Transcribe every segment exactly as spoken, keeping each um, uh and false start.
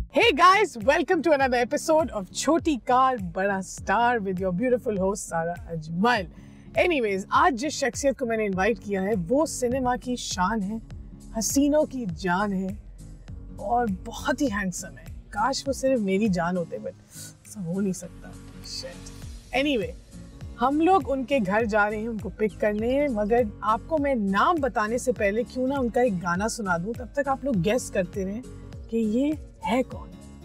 Hey guys, welcome to another episode of Choti Car Bada Star with your beautiful host Sara Ajmal. Anyways, आज जिस शख्सियत को मैंने invite किया है वो सिनेमा की शान है, हसीनों की जान है और बहुत ही हैंडसम है. काश वो सिर्फ मेरी जान होते, बट ऐसा हो नहीं सकता. Shit. Anyway, हम लोग उनके घर जा रहे हैं उनको पिक करने, मगर आपको मैं नाम बताने से पहले क्यों ना उनका एक गाना सुना दूं, तब तक आप लोग गेस करते रहें कि ये है कौन.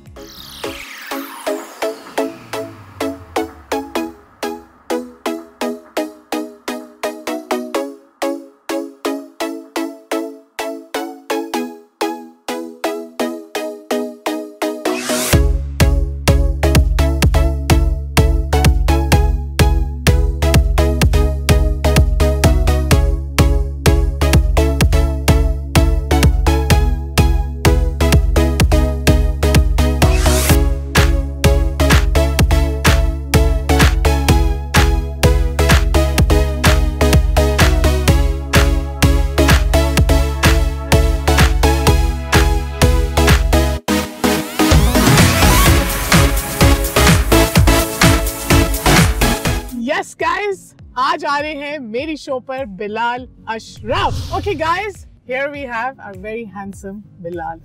Yes guys, आज आ रहे हैं मेरी शो पर Bilal Ashraf. Okay guys, here we have our very handsome Bilal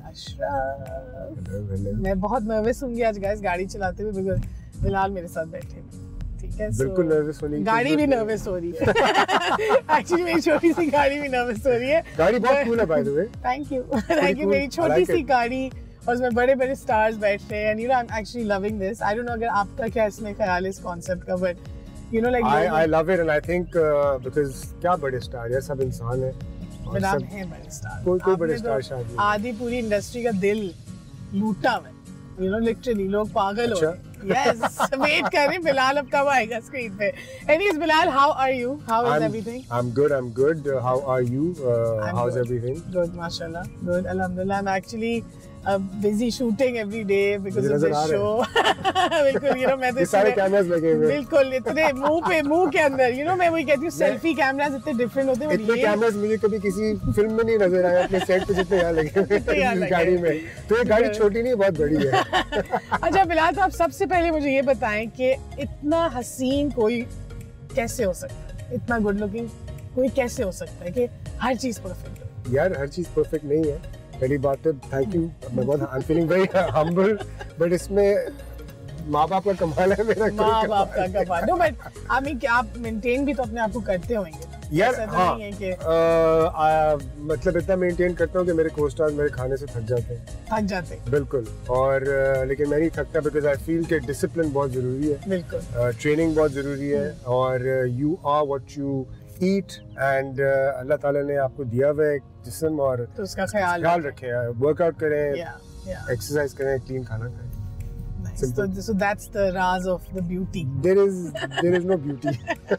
Ashraf. मैं बहुत नर्वस हूँगी आज guys गाड़ी चलाते हुए, बिकॉज़ बिलाल मेरे साथ बैठे हैं. ठीक है, बिल्कुल नर्वस होने की गाड़ी भी नर्वस हो रही है. एक्चुअली मेरी छोटी सी गाड़ी भी नर्वस हो रही है. गाड़ी बहुत कूल है by the way. Thank you thank you. मेरी छोटी सी गाड़ी और उसमें बड़े बड़े स्टार्स बैठ रहे हैं. And you know I am actually loving this. I don't know अगर आपका क्या इसमें ख्याल है इस कॉन्सेप्ट का, but you know like I I love it and I think uh, because क्या बड़े स्टार है, सब इंसान है और सब हैं बड़े स्टार. कोई कोई बड़े स्टार शायद आधी पूरी इंडस्ट्री का दिल लूटा हुआ है. you know literally लोग पागल हो गए. yes, वेट कर रहे हैं बिलाल अब कब आएगा स्क्रीन पे. anyways Bilal, how are you? how is I'm, everything? I'm good, I'm good. Uh, how are you? Uh, how's good. everything? Good, mashallah. Good, alhamdulillah. I'm actually uh, busy shooting every day because of this show. बिल्कुल, you know मैं तो सारे cameras लगे हुए हैं. बिल्कुल, इतने मुंह पे मुंह के अंदर, you know मैं वही कहती हूँ सेल्फी कैमरास इतने डिफरेंट होते हैं. इतने कैमरास मुझे कभी किसी फिल्म में नहीं नजर आए अपने सेट पे जितने यहाँ लगे हुए हैं गाड़ी में. तो ये गाड़ी छोटी नहीं, बहुत बड़ी है. अच्छा बिलाल, तो आप सबसे पहले मुझे ये बताएं कि इतना हसीन कोई कैसे हो सकता है, इतना गुड लुकिंग कोई कैसे हो सकता है कि हर चीज परफेक्ट हो? यार हर चीज परफेक्ट नहीं है, पहली बात तो थैंक यू. मैं बहुत I am feeling very humble, but इसमें माँ बाप का कमाल है मेरा. माँ बाप का कमाल. नो बट आई मीन कि आप मेंटेन भी तो अपने आप को करते होंगे यार. हाँ, नहीं है कि आ, आ, मतलब इतना मेंटेन करता हूँ कि मेरे को-स्टार्स मेरे खाने से थक जाते हैं. थक जाते हैं बिल्कुल. और लेकिन मैं नहीं थकता बिकॉज आई फील कि डिसिप्लिन बहुत जरूरी है. बिल्कुल. ट्रेनिंग बहुत जरूरी है और you are what you eat and Allah ताला ने आपको दिया हुआ है जिस्म और तो उसका ख्याल ख्याल रखें. वर्कआउट करें, yeah, एक्सरसाइज करें, क्लीन खाना खाएं. Nice. So, so that's the raz of the beauty. There is there is no beauty.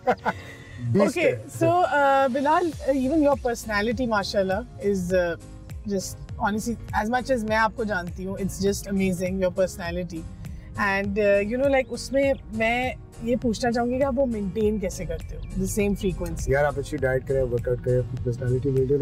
Okay, so uh, Bilal, uh, even your personality, mashallah, is uh, just honestly, as much as मैं आपको जानती हूँ, it's just amazing your personality. And uh, you know like उसमें मैं ये पूछना चाहूँगी कि आप वो maintain कैसे करते हो the same frequency? यार आप अच्छी डाइट करें, वर्कआउट करें, अपनी पर्सनालिटी मेंटेन हो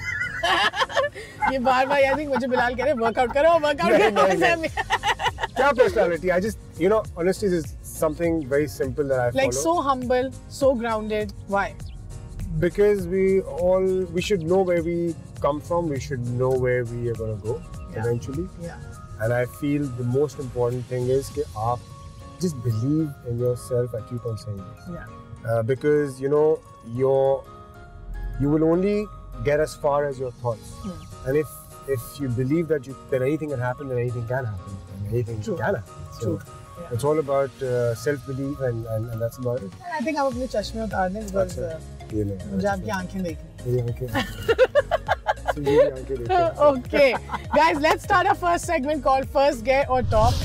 जाए. ये बार बार याद है मुझे बिलाल कह रहे वर्कआउट करो वर्कआउट करो. क्या personality? I just, you know, honesty is something very simple that I follow. Like so humble, so grounded. Why? Because we all, we should know where we come from. We should know where we are going to go yeah. eventually. Yeah. And I feel the most important thing is कि आप just believe in yourself. I keep on saying this. Yeah. Uh, because, you know, your, you will only get as far as your thoughts. Hmm. And if, if you believe that you, that anything can happen, then anything can happen. Anything True. can happen. So True. Yeah. it's all about uh, self-belief and, and and that's about it. I think आप अपने चश्मे उतार दें because uh, ये ले. मुझे आपकी आंखें देखनी. मेरी आंखें. मेरी आंखें देखनी. Okay, guys, let's start our first segment called First Get or Top.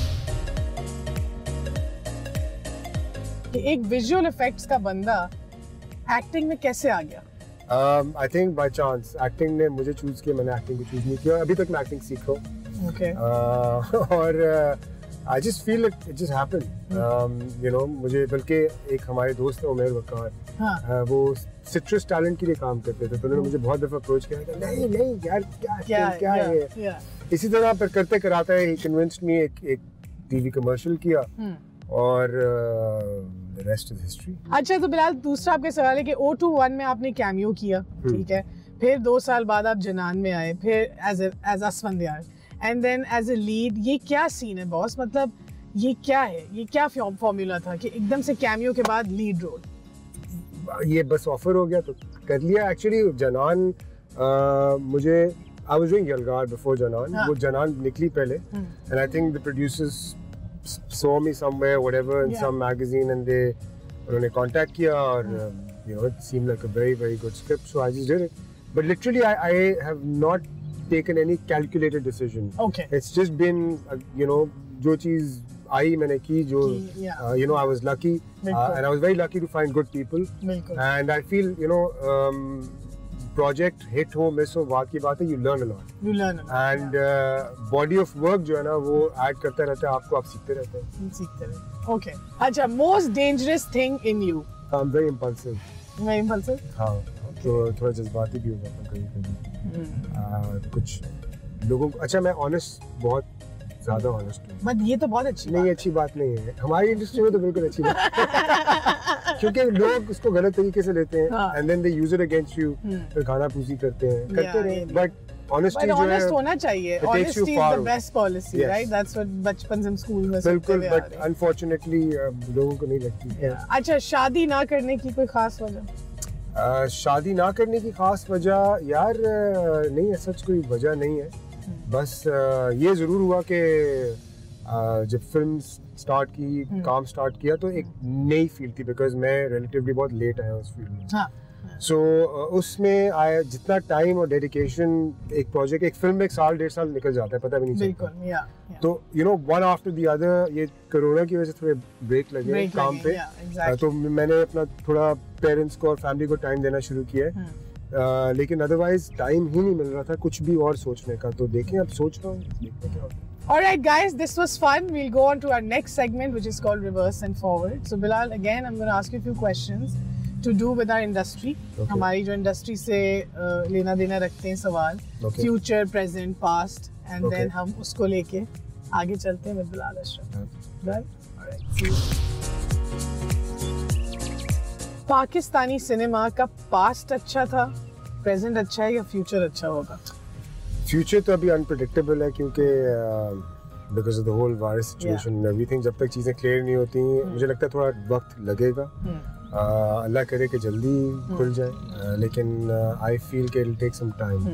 एक visual effects का बंदा acting में कैसे आ गया? Um, I think by chance acting ने मुझे choose किया, मैंने acting को choose नहीं किया. अभी तक मैं acting सीख रहा हूँ. Okay. Uh, और uh, I just feel it, it just happened. Um, you know, मुझे बल्कि एक हमारे दोस्त है उमेर वकार, हाँ. वो सिट्रस टैलेंट के लिए काम करते थे, तो उन्होंने मुझे बहुत दफा अप्रोच किया कि नहीं नहीं यार क्या क्या क्या है ये. इसी तरह पर करते कराता है, he convinced me, एक एक टीवी कमर्शियल किया और the rest is history. अच्छा, तो बिलाल दूसरा आपके सवाल है कि ओ टू वन में आपने कैमियो किया, ठीक है, फिर दो साल बाद आप जनान में आए, फिर as as Asfandyar, and then as a lead. ये क्या सीन है बॉस, मतलब ये क्या है, ये क्या फॉर्मूला था कि एकदम से कैमियो के बाद लीड रोल? ये बस ऑफर हो गया तो कर लिया. एक्चुअली जनान uh, मुझे आई वाज डूइंग यलगार बिफोर जनान. हाँ. वो जनान निकली पहले and I think the producers saw me somewhere whatever in Yeah. some magazine and they उन्होंने contact किया और um, you know it seemed like a very very good script, so I just did it. But literally I, I have not taken any calculated decision. Okay. It's just been uh, you know जो चीज आई मैंने की, जो Yeah. uh, you know I was lucky uh, and I was very lucky to find good people. बिल्कुल. And I feel you know um, project hit हो miss हो बात की बात है, you learn a lot. You learn a lot. And uh, body of work जो है ना वो ऐड करता रहता है आपको, आप सीखते रहते हैं. सीखते रहे. Okay. अच्छा, most dangerous thing in you? I'm very impulsive. मैं impulsive? हाँ. तो थोड़ा जज्बाती भी हो जाता हूँ कभी कभी. कुछ लोगों को, अच्छा मैं honest, बहुत ज़्यादा honest हूँ. बट ये तो बहुत अच्छी नहीं, बात अच्छी बात नहीं है. हमारी इंडस्ट्री में तो बिल्कुल अच्छी बात है. क्योंकि लोग उसको गलत तरीके से लेते हैं and then they use it against you. फिर खाना पूसी करते हैं, करते रहे. But honesty जो है, honest होना चाहिए. Honesty is the best policy, yes. right? That's what बचपन से हम स्कूल में बिल्कुल. But unfortunately लोगों को नहीं लगती. Yeah. अच्छा, शादी ना करने की कोई खास वजह? uh, शादी ना करने की खास वजह यार uh, नहीं, सच कोई वजह नहीं है. बस uh, ये ज़रूर हुआ कि uh, जब फिल्म स्टार्ट की, काम स्टार्ट किया तो एक नई फील्ड थी, बिकॉज मैं रिलेटिवली बहुत लेट आया उस फील्ड में. हाँ. सो so, uh, उसमें आया जितना टाइम और डेडिकेशन, एक प्रोजेक्ट, एक फिल्म में एक साल डेढ़ साल निकल जाता है, पता भी नहीं चलता. बिल्कुल. या तो you know one after the other, ये कोरोना की वजह से थोड़े ब्रेक लगे break काम लगे, पे. yeah, exactly. तो मैंने अपना थोड़ा पेरेंट्स को और फैमिली को टाइम देना शुरू किया है. uh, लेकिन अदरवाइज टाइम ही नहीं मिल रहा था कुछ भी और सोचने का. तो देखें, अब सोच रहा हूँ, देखते क्या होता है. Alright guys, this was fun. We'll go on to our next segment, which is called Reverse and Forward. So Bilal, again, I'm going to ask you a few questions to do with our industry. Okay. हमारी जो industry से uh, लेना देना रखते हैं सवाल, Okay. future, present, past, and Okay. then हम उसको लेके आगे चलते हैं with Bilal Ashraf. Done? Alright. See you. Pakistani cinema का पास्ट अच्छा था, प्रेजेंट अच्छा है या फ्यूचर अच्छा होगा? फ्यूचर तो अभी अनप्रेडिक्टेबल है क्योंकि because of the whole virus situation and everything. जब तक चीज़ें क्लियर नहीं होती, मुझे लगता है थोड़ा वक्त लगेगा. uh, अल्लाह करे कि जल्दी खुल जाए, uh, लेकिन आई फील के इट टेक सम टाइम.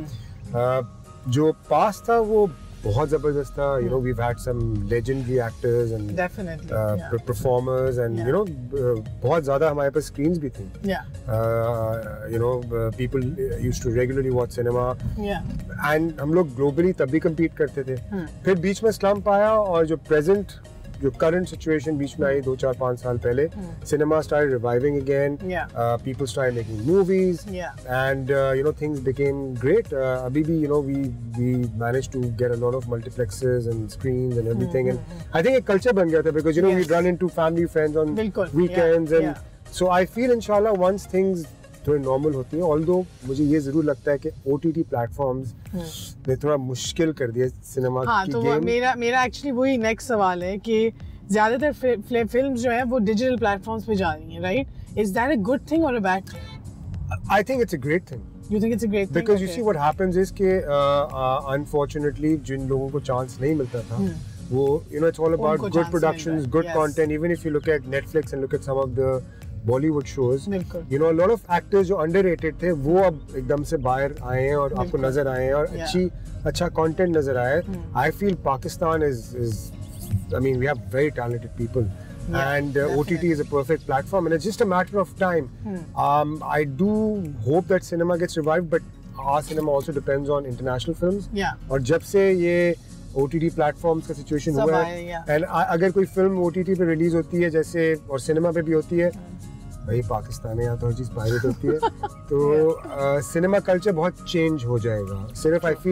जो पास था वो बहुत ज़बरदस्त था. You know we had some legendary actors and definitely performers and you know बहुत ज़्यादा हमारे पास स्क्रीन्स भी थी. या you know people used to regularly watch cinema या एंड हम लोग ग्लोबली तब भी कम्पीट करते थे. फिर बीच में स्लम्प आया और जो प्रेजेंट जो करंट सिचुएशन बीच में आई दो चार पाँच साल पहले, cinema started reviving again, people started making movies and you know things became great. अभी भी you know we we manage to get a lot of multiplexes and screens and everything. And I think एक culture बन गया था because you know we run into family friends on weekends and so I feel इंशाल्लाह once things थोड़ी normal होती है. Although मुझे ये जरूर लगता है कि ओटीटी प्लेटफॉर्म्स ने थोड़ा मुश्किल कर दिया सिनेमा हाँ, की तो गेम. मेरा मेरा एक्चुअली वही नेक्स्ट सवाल है कि ज्यादातर फिल्म्स जो है वो डिजिटल प्लेटफॉर्म्स पे जा रही हैं, right? Is that a good thing or a bad thing? I think it's a great thing. You think it's a great thing? Because you Okay. see what happens is कि unfortunately जिन लोगों को chance नहीं मिलता था, वो you know it's all about उनको good chance productions, मिल रहा है. good Yes. content. Even if you look at Netflix and look at some of the Bollywood shows, बिल्कुल. you know a lot of actors जो underrated थे वो अब एकदम से बाहर आए हैं और आपको बिल्कुल. नजर आए हैं और Yeah. अच्छी अच्छा content नजर आया है. I feel Pakistan is is I mean we have very talented people. Yeah, and uh, O T T definitely. is a perfect platform and it's just a matter of time. Hmm. Um, I do hope that cinema gets revived, but our cinema also depends on international films. Yeah. और जब से ये O T T platforms का situation सब हुआ आए, है, yeah. and अगर कोई फिल्म O T T पे रिलीज होती है जैसे और सिनेमा पे भी होती है, भाई पाकिस्तान है, यहाँ तो हर चीज़ पायरेट होती है, तो सिनेमा कल्चर बहुत चेंज हो जाएगा. सिर्फ I feel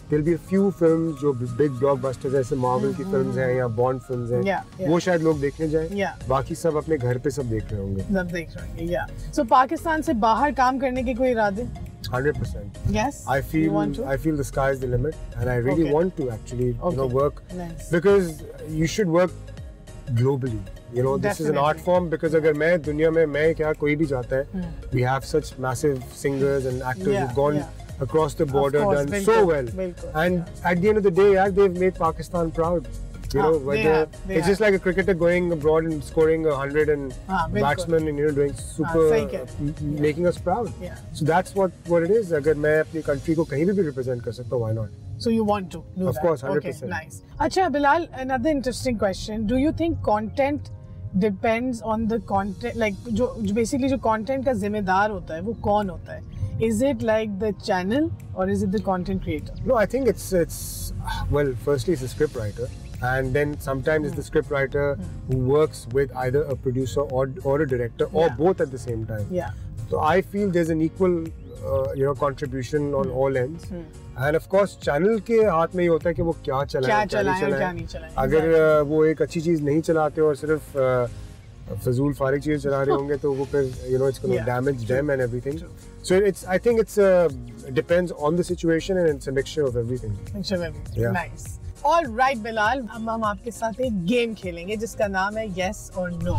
there'll be a few films जो big blockbusters जैसे Marvel की films हैं या Bond films हैं, yeah, yeah. वो शायद लोग देखने जाएं, yeah. बाकी सब अपने घर पे सब देख रहे होंगे। सब देख रहे होंगे, yeah. So पाकिस्तान से बाहर काम करने के कोई इरादे? one hundred percent. Yes. I feel I feel the sky is the limit, and I really okay. want to actually okay. you know work nice. because you should work globally. You know, this Definitely. is an art form because अगर मैं दुनिया में मैं क्या कोई भी जाता है, hmm. we have such massive singers and actors yeah, who've gone yeah. across the border, course, done bilkul, so well, bilkul, and yeah. at the end of the day, yeah, they've made Pakistan proud. You know, ah, whether have, it's have. just like a cricketer going abroad and scoring a hundred and ah, batsman and you know doing super, ah, uh, making us proud. Yeah. So that's what what it is. अगर मैं अपनी country को कहीं भी represent कर सकता हूँ, why not? So you want to do of that? course, one hundred percent. Okay, nice. Acha, Bilal, another interesting question. Do you think content depends on the content, like जो basically जो content का जिम्मेदार होता है वो कौन होता है? Is it like the channel or is it the content creator? No, I think it's it's well, firstly it's a script writer, and then sometimes mm. it's the script writer mm. who works with either a producer or or a director or yeah. both at the same time. Yeah. So I feel there's an equal uh, you know contribution on mm. all ends. Mm. And of course channel के हाथ में ही होता है कि वो क्या चलाएं, क्या चलाएं और क्या नहीं चलाएं। अगर uh, वो एक अच्छी चीज नहीं चलाते और सिर्फ uh, फजूल फारिग चीज चला रहे होंगे तो वो फिर you know it's going to yeah. damage True. them and everything. True. So it's I think it's uh, it depends on the situation and it's a mixture of everything. Mixture of everything. Yeah. Nice. All right, Bilal, अब हम आपके साथ एक game खेलेंगे जिसका नाम है Yes or No.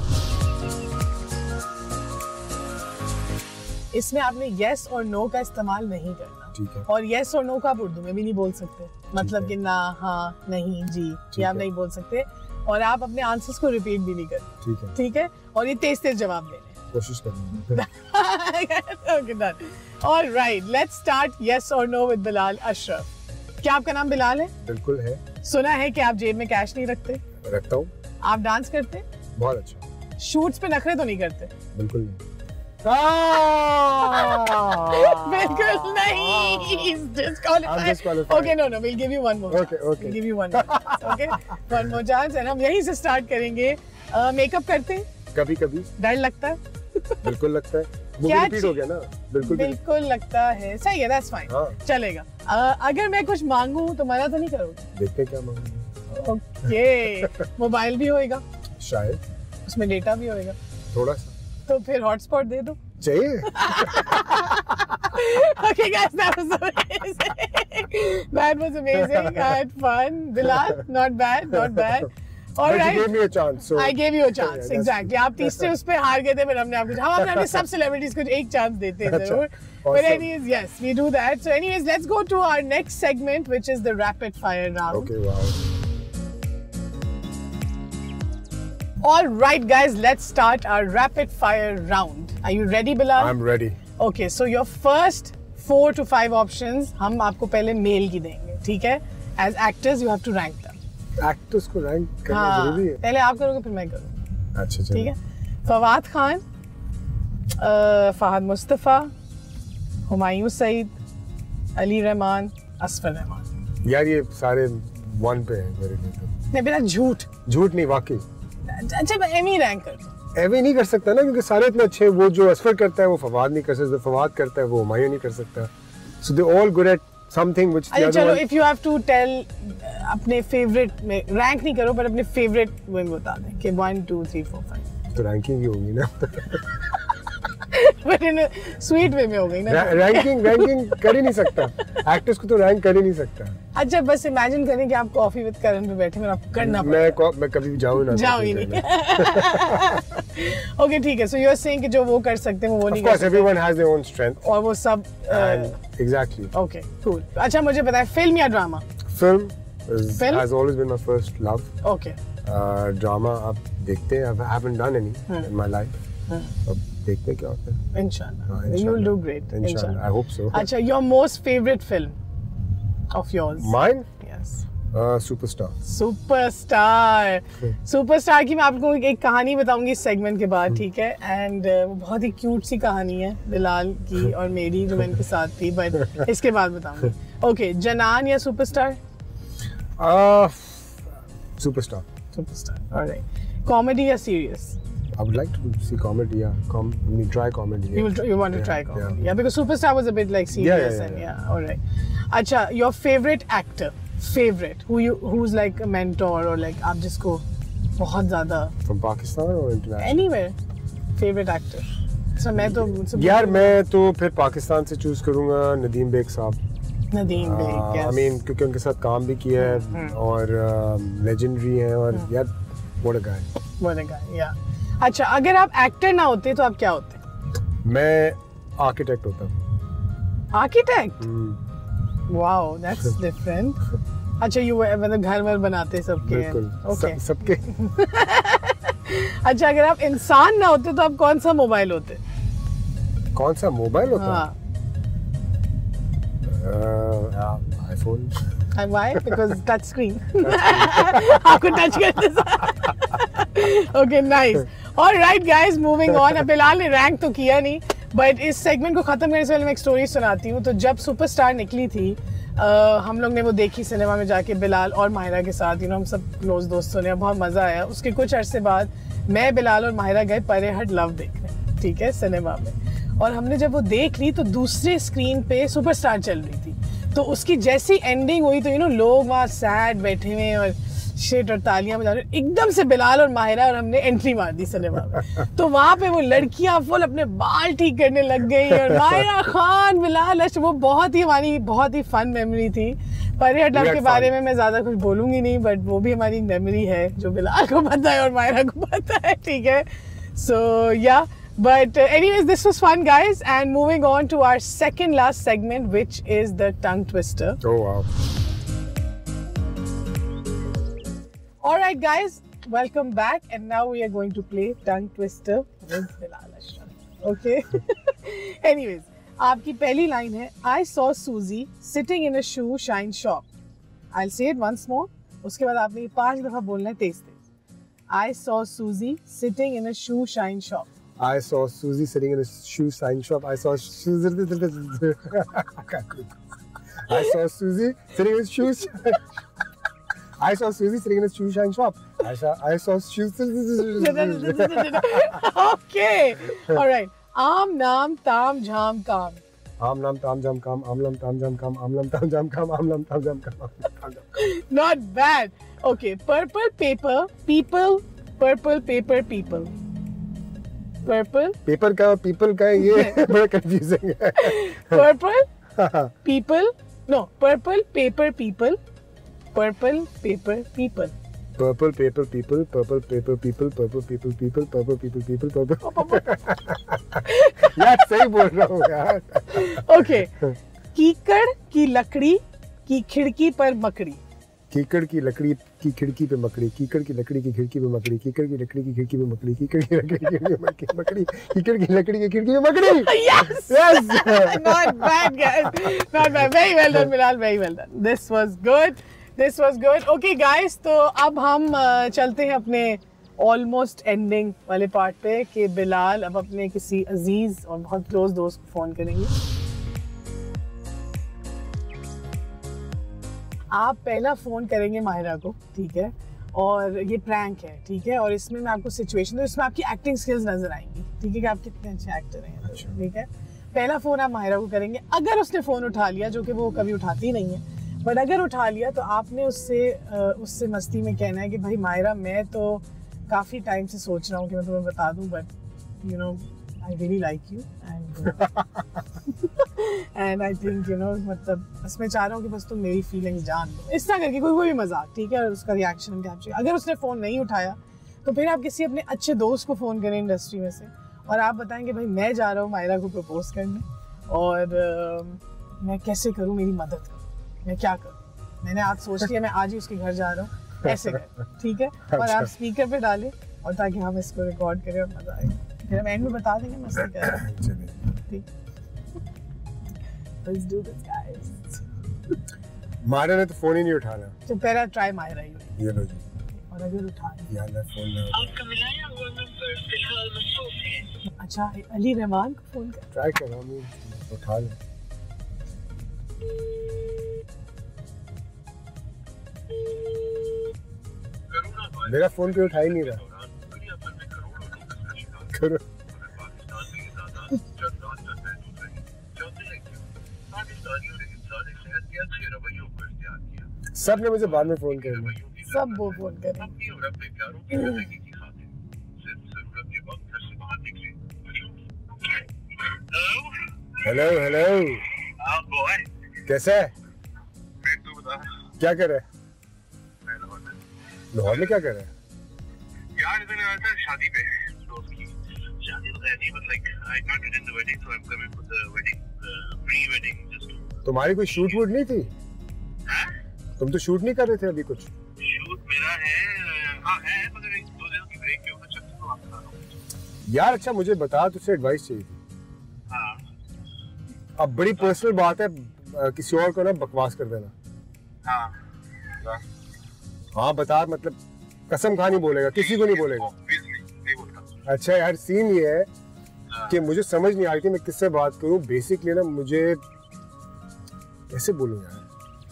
इसमें आपने Yes or No का इस्तेमाल नहीं करना। ठीक है। और Yes or No का आप उर्दू में भी नहीं बोल सकते। मतलब कि ना, हाँ, नहीं, जी, ये आप नहीं बोल सकते। और आप अपने आंसर्स को रिपीट भी नहीं करते। ठीक है। ठीक है? और ये तेज-तेज जवाब देने। कोशिश करेंगे। Okay, done. All right, let's start Yes or No with Bilal Ashraf. क्या आपका नाम बिलाल है? बिल्कुल है। सुना है कि आप जेब में कैश नहीं रखते? रखता हूँ। आप डांस करते? बहुत अच्छा। शूट्स पे नखरे तो नहीं करते? बिल्कुल नहीं। बिल्कुल नहीं। He's disqualified. disqualified. Okay, no, no, we'll give you one more. Okay, okay. We'll give you one more. Okay, one more chance, and हम यहीं से start करेंगे। मेकअप करते? कभी कभी। डर लगता है? बिल्कुल लगता है। क्या रिपीट हो गया ना? बिल्कुल बिल्कुल लगता है। सही है, that's fine. हाँ. चलेगा। अगर मैं कुछ मांगूं तो मना तो नहीं करोगे? देखते क्या मांगूंगा। ओके, मोबाइल भी होएगा? शायद। उसमें डेटा भी होएगा? थोड़ा सा। तो फिर हॉटस्पॉट दे दो। चाहिए। Okay, guys, that was amazing. That was amazing. I had fun. Bilal, not bad, not bad. All right. You gave me a chance. So I gave you a chance. Yeah, exactly. आप तीसरे उस पे हार गए थे, फिर हमने आपको हम अपने अपने सब celebrities को एक chance देते हैं जरूर. But anyways, yes, we do that. So anyways, let's go to our next segment, which is the rapid fire round. Okay, wow. All right, guys, let's start our rapid fire round. Are you ready, Bilal? I'm ready. Okay, so your first four to five options हम आपको पहले mail की देंगे, ठीक है? As actors, you have to rank them. Actors को rank करना जरूरी है? पहले आप करोगे फिर मैं करूँगा। अच्छा चलो। ठीक है? फवाद खान, फहद मुस्तफा, हुमायूं सईद, अली रहमान, असफर रहमान। यार ये सारे वन पे हैं मेरे लिए। नहीं बेटा झूठ। झूठ नहीं वाकई। अच्छा मैं एमी रैंक कर दूँ। एमी नहीं कर सकता ना क्योंकि सारे इतने अच्छे वो जो असफर करता है वो फवाद नहीं कर सकता, फवाद करता है वो हुमायूं नहीं कर सकता। So they all good at something which the other चलो one... if you have to tell अपने favorite में रैंक नहीं करो पर अपने favorite में बता दें कि one two three four five। तो रैंकिंग ही होगी ना। But in a sweet way में हो गई ना। रैंकिंग रैंकिंग कर ही नहीं सकता। एक्टर्स को तो रैंक कर ही नहीं सकता। अच्छा बस इमेजिन करें कि आप कॉफी विद करण पे बैठे हैं और आपको करना पड़े। मैं मैं कभी जाऊँ ना। जाऊँ ही नहीं। ओके ठीक है, so you are saying कि जो वो कर सकते हैं वो नहीं कर सकते। Of course, everyone has their own strength. और वो सब। Exactly. Okay, cool. अच्छा मुझे बताएं फिल्म या drama? Film has always been my first love. Okay. Drama आप देखते हैं? I haven't done any in my life. अब देखते क्या होता है। इंशाल्लाह। You will do great. इंशाल्लाह। I hope so. अच्छा your most favorite film of yours? Mine? Yes. Superstar. Superstar. Superstar की मैं आपको एक कहानी बताऊंगी इस सेगमेंट के बाद, ठीक है? एंड वो बहुत ही क्यूट सी कहानी है बिलाल की और मेरी जो मैं इनके साथ थी, बट इसके बाद बताऊंगी। ओके, जनान या superstar? Superstar. Superstar. Alright. Comedy या serious? I would like to see comedy. Yeah, com I mean, try comedy. Yeah. You will try, you want to yeah, try comedy. Yeah. Yeah. yeah, because Superstar was a bit like serious Yeah, yeah, yeah, and yeah. yeah, all right. Acha, your favorite actor, favorite, who you who's like a mentor or like आप जिसको बहुत ज़्यादा From Pakistan or international? anywhere, favorite actor. So मैं तो मुझसे यार मैं तो फिर पाकिस्तान से चूज करूंगा Nadeem Baig sahab. Nadeem Baig. Yes. I mean क्योंकि उनके साथ काम भी किया है और लेजेंडरी हैं और यार what a guy. What a guy, yeah. अच्छा, अगर आप एक्टर ना होते तो आप क्या होते? मैं आर्किटेक्ट होता. आर्किटेक्ट? Wow, that's different. अच्छा, you मतलब घर वर बनाते सबके. बिल्कुल. Okay. सबके. अच्छा, अगर आप इंसान ना होते तो आप कौन सा मोबाइल होते? कौन सा मोबाइल होता? हाँ. IPhone. And why? Because touch screen. आपको टच करते साथ. Okay, nice. All right, guys, moving on. अब बिलाल ने रैंक तो किया नहीं, but इस सेगमेंट को खत्म करने से पहले मैं एक स्टोरी सुनाती हूँ. तो जब सुपरस्टार निकली थी, uh, हम लोग ने वो देखी सिनेमा में जाके बिलाल और माहिरा के साथ. यू नो हम सब क्लोज दोस्तों ने, बहुत मजा आया. उसके कुछ अरसे बाद मैं, बिलाल और माहिरा गए परे हट लव देखने, ठीक है, सिनेमा में. और हमने जब वो देख ली तो दूसरे स्क्रीन पे सुपरस्टार चल रही थी. तो उसकी जैसी एंडिंग हुई तो यू नो लोग वहाँ सैड बैठे हुए और शिट और तालियां बजा रहे. एकदम से बिलाल और माहिरा और हमने एंट्री मार दी सिनेमा में. तो वहाँ पे वो लड़कियां फुल अपने बाल ठीक करने लग गई और माहिरा खान, बिलाल, वो बहुत ही हमारी बहुत ही फन मेमोरी थी. परे हट लव के बारे में मैं ज्यादा कुछ बोलूंगी नहीं, बट वो भी हमारी मेमोरी है जो बिलाल को पता है और माहिरा को पता है, ठीक है. सो या But uh, anyways, this was fun, guys. And moving on to our second last segment, which is the tongue twister. Oh wow! All right, guys, welcome back. And now we are going to play tongue twister with Bilal Ashraf. Okay. Anyways, आपकी पहली line है I saw Susie sitting in a shoe shine shop. I'll say it once more. उसके बाद आपने ये पांच दफा बोलना है तेज तेज. I saw Susie sitting in a shoe shine shop. I saw Susie sitting in a shoe sign shop. I saw Susie. I saw Susie sitting in a shoe. I saw Susie sitting in a shoe shine shop. I saw. I saw shoes. Okay. All right. Am naam tam jam kam. Am nam tam jam kam. Amlam tam jam kam. Amlam tam jam kam. Amlam tam jam kam. Not bad. Okay. Purple paper people. Purple paper people. Purple. Paper का people का ये बड़ा confusing है. Purple people. No, purple paper people. Purple paper people. Purple paper people. Purple paper people. Purple people people. Purple people people. Purple. यार सही बोल रहा हूँ यार. Okay. कीकड़ की लकड़ी की खिड़की पर मकड़ी. कीकड़ की लकड़ी की खिड़की पे मकड़ी. कीकड़ की लकड़ी की खिड़की पे मकड़ी. कीकड़ की लकड़ी की खिड़की पे मकड़ी. कीकड़ की लकड़ी की खिड़की पे मकड़ी. कीकड़ की लकड़ी की खिड़की पे मकड़ी. Yes. Yes. Not bad, guys. Not bad. Very well done, Bilal. Very well done. This was good. This was good. Okay, guys. तो अब हम चलते हैं अपने ऑलमोस्ट एंडिंग वाले पार्ट पे कि बिलाल अब अपने किसी अजीज और बहुत क्लोज दोस्त को फोन करेंगे. आप पहला फोन करेंगे माहिरा को, ठीक है, और ये प्रैंक है, ठीक है, और इसमें मैं आपको सिचुएशन तो इसमें आपकी एक्टिंग स्किल्स नजर आएंगी, ठीक है, कि आप कितने अच्छे एक्टर हैं, ठीक है. पहला फोन आप माहिरा को करेंगे. अगर उसने फोन उठा लिया, जो कि वो कभी उठाती नहीं है, बट अगर उठा लिया तो आपने उससे उससे मस्ती में कहना है कि भाई माहिरा, मैं तो काफी टाइम से सोच रहा हूँ कि मैं तुम्हें बता दूं, but you know I really like you and and I think you know मतलब बस मैं चाह रहा हूँ कि बस तुम मेरी फीलिंग्स जान दो. इस तरह करके कोई कोई भी मजाक, ठीक है, और उसका रिएक्शन कैप्चर. अगर उसने फ़ोन नहीं उठाया तो फिर आप किसी अपने अच्छे दोस्त को फ़ोन करें इंडस्ट्री में से और आप बताएंगे भाई मैं जा रहा हूँ माहिरा को प्रपोज करने और uh, मैं कैसे करूँ, मेरी मदद करो, मैं क्या करूँ, मैंने आज सोच लिया मैं आज ही उसके घर जा रहा हूँ, ऐसे कर, ठीक है, और आप स्पीकर पे डालें और ताकि हम इसको रिकॉर्ड करें और मजा आए. फिर हम एंड में बता देंगे मस्ती कर रहे हैं, ठीक. Let's do this, guys. Mahira ने तो फोन ही नहीं उठाना. तो पहला ट्राई माहिरा ही. ये लो जी. और अगर उठा यार ना फोन ना. आपका मिलाया हुआ नंबर फिलहाल मसरूफ है. अच्छा, अली रहमान को फोन कर. ट्राई कर रहा हूँ, उठा ले. मेरा फोन पे उठा ही नहीं रहा. करो। सब ने मुझे बाद में फोन किया। सब वो फोन कर हेलो हेलो कैसा है? क्या कर रहा है? लाहौर में क्या कर रहा है? यार इधर आया था शादी पे दोस्त की शादी तो है नहीं but like I can't attend the wedding so I am coming for the wedding pre wedding just. तुम्हारी कोई शूट वूट नहीं थी? हैं? तुम तो शूट नहीं कर रहे थे अभी कुछ? शूट मेरा है हां है मगर एक दो दिनों की ब्रेक के ऊपर चलते तो आप बता दो यार। अच्छा मुझे बता, तुझसे एडवाइस चाहिए थी। हां अब बड़ी पर्सनल बात है, किसी और को ना बकवास कर देना। हां हाँ बता, मतलब कसम खा नहीं बोलेगा, किसी को नहीं बोलेगा। नहीं बोलता। अच्छा यार सीन ये है कि मुझे समझ नहीं आ रही थी मैं किससे बात करूं। बेसिकली ना मुझे कैसे बोलूं यार,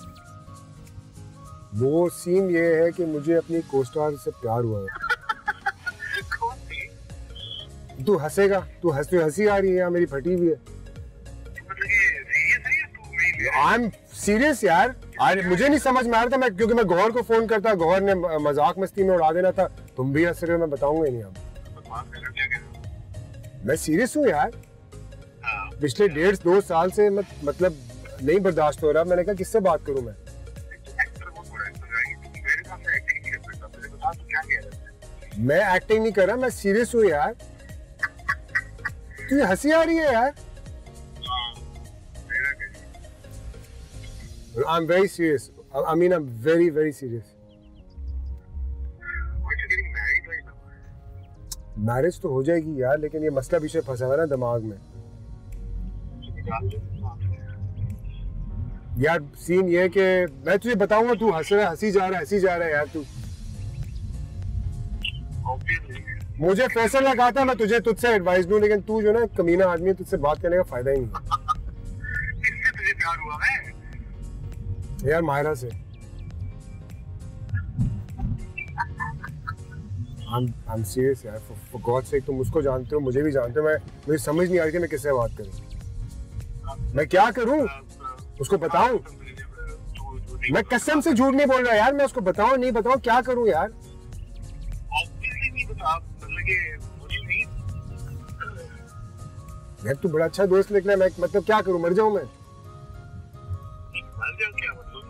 वो सीन ये है कि मुझे अपनी कोस्टार से प्यार हुआ है। कौन सी? तू हंसेगा, तू हंस हंसी आ रही है यार, मेरी फटी हुई है। मतलब ये सीरियस है या तू मेरी? आई एम सीरियस यार। आज मुझे नहीं समझ में आ रहा था मैं, क्योंकि मैं गौहर को फोन करता, गौहर ने मजाक मस्ती में उड़ा देना था। तुम भी हंस रहे हो, मैं बताऊंगा ही नहीं। अब मैं सीरियस हूँ यार। पिछले डेढ़ दो साल से मत, मतलब नहीं बर्दाश्त हो रहा। मैंने कहा किससे बात करूं मैं? मैं एक्टिंग नहीं कर रहा, मैं सीरियस हूँ यार। तुझे हंसी आ रही है यार। I'm very serious. I mean, I'm very, very serious. Marriage तो हो जाएगी यार, लेकिन ये मसला पीछे फंसा हुआ है ना दिमाग में। यार सीन ये है कि मैं तुझे बताऊंगा, तू हंस रहा है, हंसी जा रहा है, हंसी जा रहा है यार तू। मुझे फैसला लगा था मैं तुझे तुझसे एडवाइस दूं, लेकिन तू जो ना कमीना आदमी है, तुझसे बात करने का फायदा ही नहीं। किससे तुझे प्यार हुआ है? यार मायरा से। I'm I'm serious यार, for, for God's sake, तुम उसको जानते हो, मुझे भी जानते हो। मैं मुझे समझ नहीं आ रही कि मैं किससे बात करूं। मैं क्या करूं? उसको बताऊं? मैं कसम से झूठ नहीं बोल रहा यार। मैं उसको बताऊं नहीं बताऊं, क्या करूं यार? Obviously नहीं बता, मतलब कि मुझे नहीं। यार तू बड़ा अच्छा दोस्त निकला, मैं मतलब क्या करूं, मर जाऊं मैं? मर जाऊं क्या मतलब?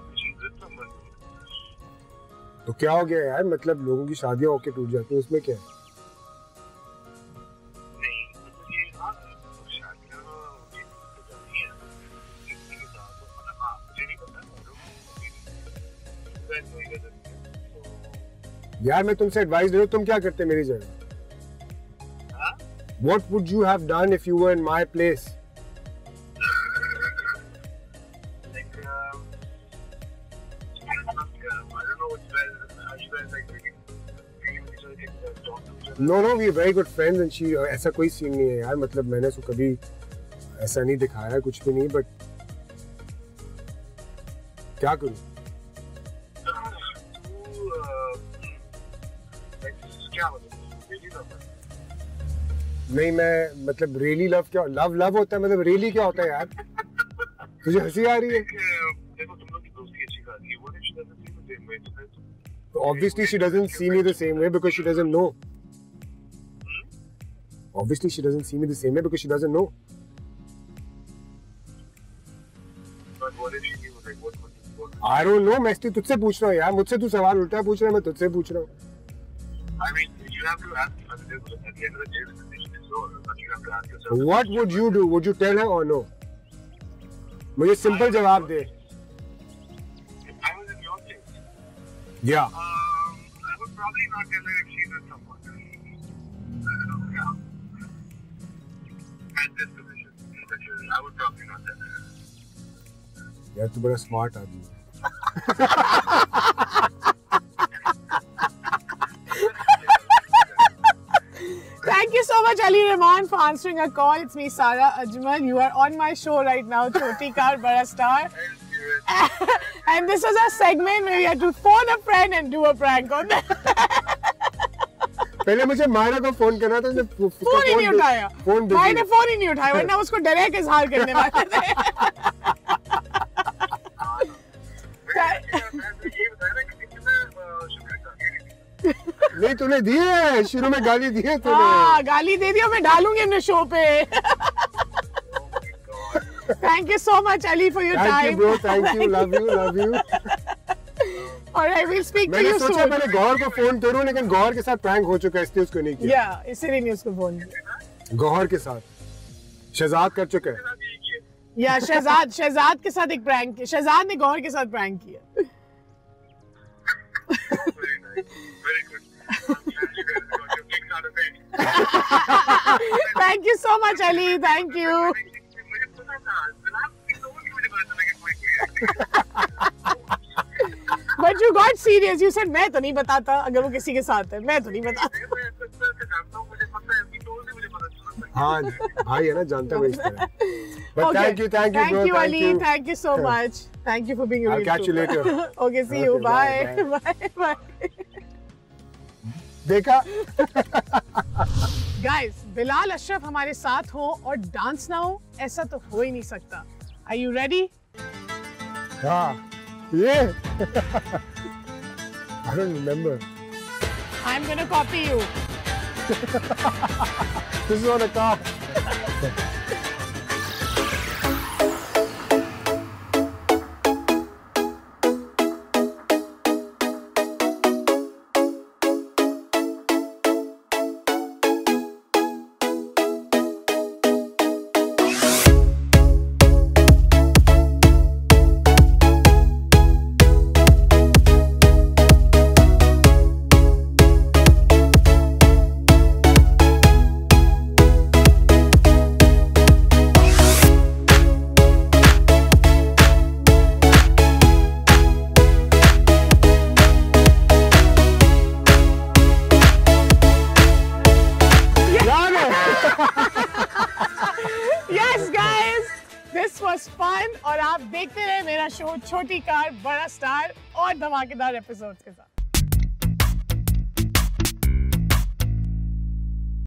तो क्या हो गया यार, मतलब लोगों की शादियां होके टूट जाती है, उसमें क्या है? नहीं मतलब ये हाँ शादियां होके टूट जाती हैं, किसी के साथ तो मतलब हाँ मुझे नहीं पता तो यार मैं तुमसे एडवाइस दे रहा हूं, तुम क्या करते मेरी जगह? हाँ? What would you have done if you were in my place? Like um, I don't know what's well. Are you guys like really, really with each other, like, uh, talk to each other? No no, we are very good friends and she ऐसा कोई scene नहीं है यार। मतलब मैंने उसको कभी ऐसा नहीं दिखाया, कुछ भी नहीं। बट क्या करूं? तू like क्या मतलब really love her? नहीं मैं मतलब रियली लव क्या, लव लव होता है, मतलब रियली क्या होता है यार? तुझे हंसी आ रही है? देखो तुम लोग की दोस्ती अच्छी खासी है, वो नहीं शायद नहीं तो सेम वे तो फिर तुम Obviously she doesn't see me the same way because she doesn't know. Obviously she doesn't see me the same way because she doesn't know. but what if she knew like what would you what I don't know, मैं इसलिए तुझसे पूछ रहा हूँ यार। मुझसे तू सवाल उल्टा पूछ रहा है, मैं तुझसे पूछ रहा हूँ। I mean you have to ask I mean at the end of the day the decision is yours but you have to ask yourself What would you do? Would you tell her or no? मुझे simple जवाब दे। if I was in your place Yeah. um I would probably not tell her if she's with someone I don't know yeah at this position that you're I would probably not tell her यार तू बड़ा smart आदमी है। Thank you so much, Ali Rahman, for answering our call. It's me, Sara Ajmal. You are on my show right now, Choti Car Bada Star. And this is a segment where we have to phone a friend and do a prank on them. पहले मुझे मायरा को phone करना था, phone ही नहीं उठाया, phone भाई ने phone ही नहीं उठाया, वरना उसको डायरेक्ट इजहार करने वाले थे। नहीं तूने दी है, शुरू में गाली दी है तूने। हाँ, गाली दे दिया, मैं डालूंगी अपने शो पे। Thank you so much, Ali, for your thank time. Thank you, bro. Thank you. Love you. Love you. All right, we'll speak to you soon. मैंने सोचा पहले गौहर को फोन करूं, लेकिन गौहर के साथ प्रैंक हो चुका है, इसलिए उसको नहीं किया। Yeah, इसीलिए नहीं उसको फोन किया। गौहर के साथ शहजाद कर चुका है। या शहजाद शहजाद के साथ एक प्रैंक किया, शहजाद ने गौहर के साथ प्रैंक किया। Thank you so much, Ali. Thank you. But you got serious. You said मैं तो नहीं बताता अगर वो किसी के साथ है, मैं तो नहीं बताता। हाँ भाई है ना, जानता हूँ इस तरह। But Okay. thank you, thank you, Thank bro. you, Thank Ali. you. Thank you so much. Thank you for being a I'll real catch you trooper. later. Okay, see Okay, you. bye, Bye. Bye. Bye. देखा? Guys, Bilal Ashraf हमारे साथ हो और dance ना हो, ऐसा तो हो ही नहीं सकता। Are you ready? हाँ, ये। I don't remember. I'm gonna copy you. This is on a car. Yes, guys, this was fun और आप देखते रहे मेरा शो छोटी कार बड़ा स्टार और धमाकेदार एपिसोड्स के साथ।